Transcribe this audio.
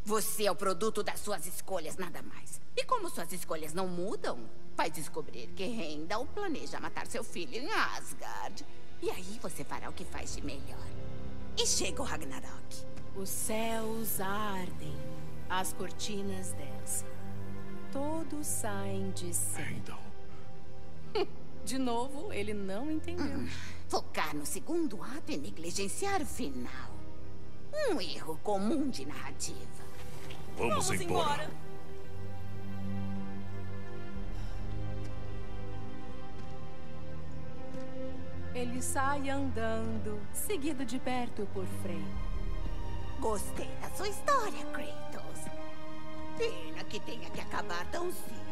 Você é o produto das suas escolhas, nada mais. E como suas escolhas não mudam, vai descobrir que Heimdall planeja matar seu filho em Asgard. E aí você fará o que faz de melhor. E chega o Ragnarok. Os céus ardem, as cortinas descem. Todos saem de cena. Heimdall. De novo, ele não entendeu. Focar no segundo ato e negligenciar o final. Um erro comum de narrativa. Vamos embora. Ele sai andando, seguido de perto por Frey. Gostei da sua história, Kratos. Pena que tenha que acabar tão cedo.